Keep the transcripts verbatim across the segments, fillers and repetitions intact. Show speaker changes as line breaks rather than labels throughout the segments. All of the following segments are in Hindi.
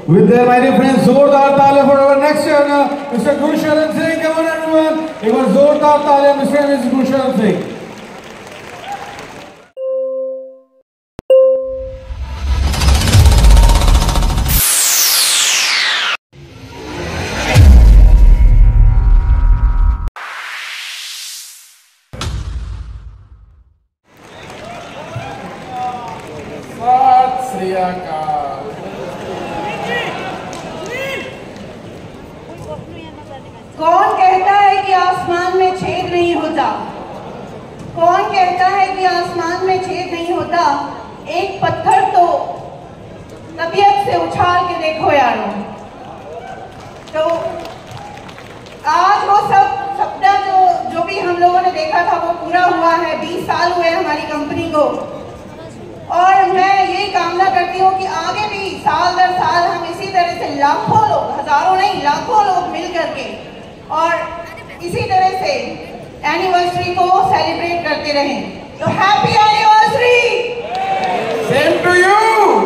With their my dear friends, जोरदार तालियां for our next earner, Mister Gurusharan Singh. Come on everyone, एक बार जोरदार तालियां Mister and Missus Gurusharan Singh. सत श्री अकाल।
कौन कहता है कि आसमान में छेद नहीं होता? कौन कहता है कि आसमान में छेद नहीं होता? एक पत्थर तो तबीयत से उछाल के देखो यारो। तो आज वो सब सपना जो जो भी हम लोगों ने देखा था वो पूरा हुआ है। बीस साल हुए हमारी कंपनी को, और मैं यही कामना करती हूँ कि आगे भी साल दर साल हम इसी तरह से लाखों लोग, हजारों नहीं लाखों लोग मिल करके और इसी तरह से एनिवर्सरी को सेलिब्रेट करते रहें। तो happy anniversary.
Same to you.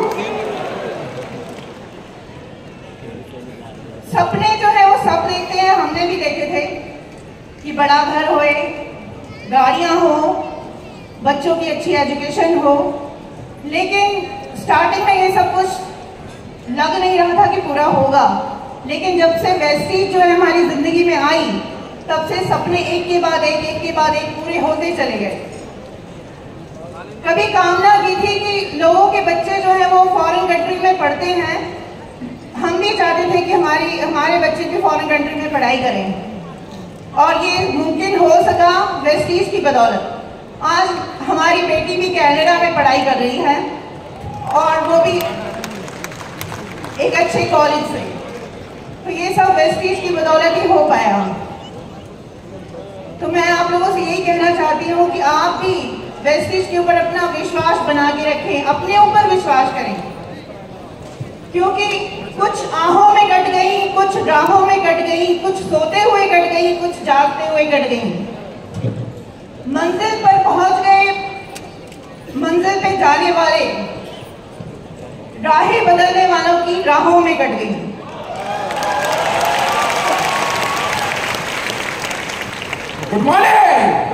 सपने जो है वो सब देखते हैं, हमने भी देखे थे कि बड़ा घर होए, गाड़ियां हो, बच्चों की अच्छी एजुकेशन हो, लेकिन स्टार्टिंग में ये सब कुछ लग नहीं रहा था कि पूरा होगा। लेकिन जब से वेस्टीज जो है हमारी जिंदगी में आई, तब से सपने एक के बाद एक एक के बाद एक पूरे होते चले गए। कभी कामना की थी कि लोगों के बच्चे जो है वो फॉरेन कंट्री में पढ़ते हैं, हम भी चाहते थे कि हमारी हमारे बच्चे भी फॉरेन कंट्री में पढ़ाई करें, और ये मुमकिन हो सका वेस्टीज की बदौलत। आज हमारी बेटी भी कनाडा में पढ़ाई कर रही है, और वो भी एक अच्छे कॉलेज से। तो ये सब वेस्टीज की बदौलत ही हो पाया। तो मैं आप लोगों से यही कहना चाहती हूँ कि आप भी वेस्टीज के ऊपर अपना विश्वास बना के रखें, अपने ऊपर विश्वास करें, क्योंकि कुछ आहों में कट गई, कुछ राहों में कट गई, कुछ सोते हुए कट गई, कुछ जागते हुए कट गई। मंजिल पर पहुंच गए, मंजिल पे जाने वाले राहें बदलने वालों की राहों में कट गई।
Good morning.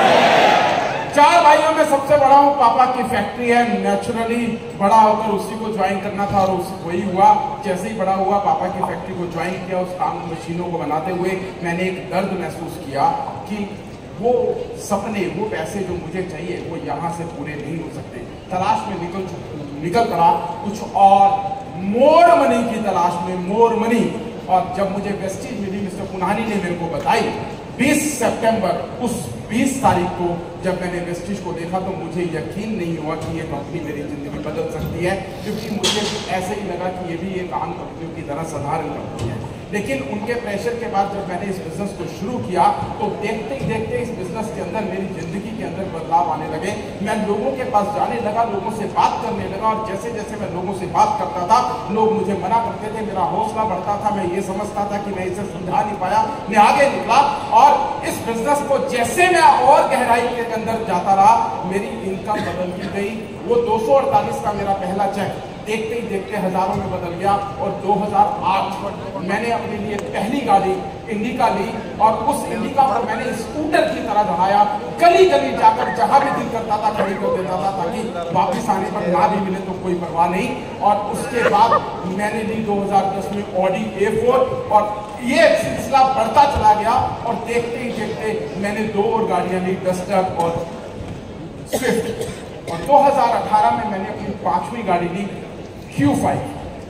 चार भाइयों में सबसे बड़ा हूँ, पापा की फैक्ट्री है। नेचुरली बड़ा होकर उसी को ज्वाइन करना था, और उसी वही हुआ। जैसे ही बड़ा हुआ, पापा की फैक्ट्री को ज्वाइन किया। उस काम मशीनों को बनाते हुए मैंने एक दर्द महसूस किया कि वो सपने, वो पैसे जो मुझे चाहिए वो यहाँ से पूरे नहीं हो सकते। तलाश में निकल निकल पड़ा कुछ और, मोर मनी की तलाश में, मोर मनी। और जब मुझे वेस्टीज मिली, मिस्टर पुनानी ने मेरे को बताई, बीस सितंबर, उस बीस तारीख को जब मैंने वेस्टीज को देखा तो मुझे यकीन नहीं हुआ कि ये कंपनी मेरी जिंदगी बदल सकती है, क्योंकि मुझे ऐसे ही लगा कि ये भी एक आम कंपनियों की तरह साधारण कंपनी है। लेकिन उनके प्रेशर के बाद जब मैंने इस बिजनेस को शुरू किया, तो देखते ही देखते इस बिजनेस के अंदर, मेरी जिंदगी के अंदर बदलाव आने लगे। मैं लोगों के पास जाने लगा, लोगों से बात करने लगा, और जैसे जैसे मैं लोगों से बात करता था, लोग मुझे मना करते थे, मेरा हौसला बढ़ता था। मैं ये समझता था कि मैं इसे समझा नहीं पाया। मैं आगे निकला, और इस बिजनेस को जैसे मैं और गहराई के अंदर जाता रहा, मेरी इनकम बदलती गई। वो दो सौ अड़तालीस का मेरा पहला चेक देखते ही देखते हजारों में बदल गया, और दो हज़ार आठ मैंने अपने लिए पहली गाड़ी इंडिका ली, और उस इंडिका को मैंने स्कूटर की तरह दौड़ाया। गली गली जाकर जहां भी दिल करता था खड़ी कर देता था, ताकि वापस आने पर ना भी मिले तो कोई परवाह नहीं। और उसके बाद मैंने ली दो हज़ार दस में ऑडी ए फोर, और ये सिलसिला बढ़ता चला गया, और देखते ही देखते मैंने दो और गाड़ियां ली, डस्टर और स्विफ्ट। और दो हज़ार अठारह में मैंने अपनी पांचवी गाड़ी ली, क्यू फाइव।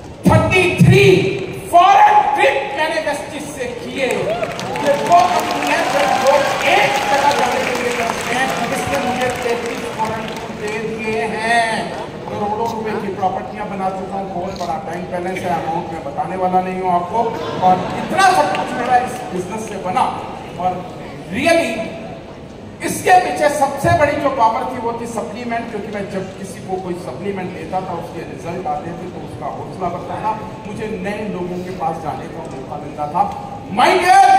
तैंतीस फॉरेन ट्रिप मैंने वेस्टीज से किए। ये वो कंपनी है जो लोग एक जगह जाने के लिए करते हैं, इसने मुझे तैंतीस फॉरेन ट्रिप दे दिए हैं। करोड़ों रुपए की प्रॉपर्टियां बना चुका हूँ, बहुत बड़ा बैंक बैलेंस है, अमाउंट मैं बताने वाला नहीं हूँ आपको। और इतना सब कुछ मेरा इस बिजनेस से बना, और रियली इसके पीछे सबसे बड़ी जो पावर थी वो थी सप्लीमेंट, क्योंकि मैं जब किसी को कोई सप्लीमेंट देता था, उसके रिजल्ट आते थे, तो उसका हौसला बढ़ता था, मुझे नए लोगों के पास जाने का मौका मिलता था। माय डियर,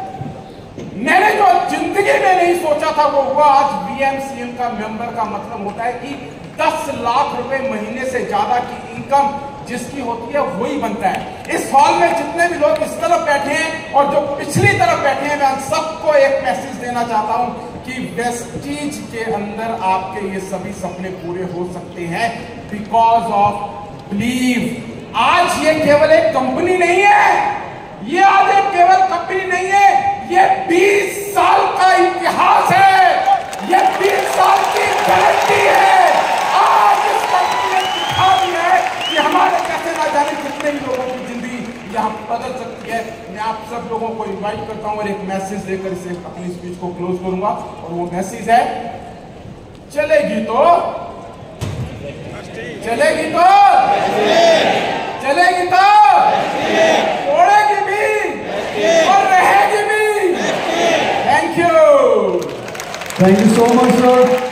मैंने जो जिंदगी में नहीं सोचा था वो हुआ। आज बीएमसीएम का मेंबर का मतलब होता है कि दस लाख रुपए महीने से ज्यादा की इनकम जिसकी होती है वही बनता है। इस हॉल में जितने भी लोग इस तरफ बैठे हैं और जो पिछली तरफ बैठे हैं, मैं सबको एक मैसेज देना चाहता हूं कि वेस्टीज के अंदर आपके ये सभी सपने पूरे हो सकते हैं बिकॉज ऑफ बिलीव। आज ये केवल एक कंपनी नहीं है, ये आज एक केवल कंपनी नहीं है, ये बीस साल का इतिहास है, ये बीस साल की गारंटी है। आज इस कंपनी ने दिखा दिया है कि हमारे कैसे ना जाने कितने ही लोगों की जिंदगी यहाँ बदल सकती है। मैं आप सब लोगों को इनवाइट करता हूँ और एक मैसेज देकर इसे अपनी स्पीच को क्लोज करूंगा, और वो मैसेज है, चलेगी तो चलेगी तो चलेगी तो तोड़ेगी भी और रहेगी भी। Thank you
Thank you so much, sir.